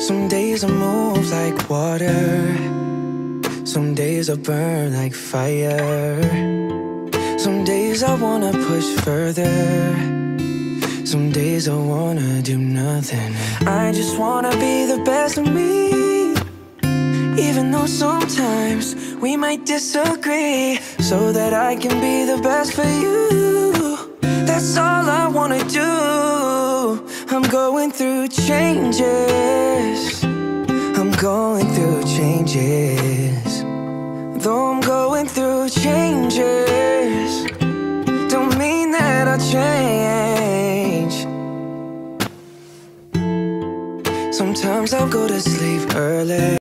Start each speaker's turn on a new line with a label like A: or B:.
A: Some days I move like water, some days I burn like fire. Some days I wanna push further, some days I wanna do nothing. I just wanna be the best of me, even though sometimes we might disagree, so that I can be the best for you. That's all I wanna do. I'm going through changes, I'm going through changes. Though I'm going through changes, don't mean that I'll change. Sometimes I'll go to sleep early.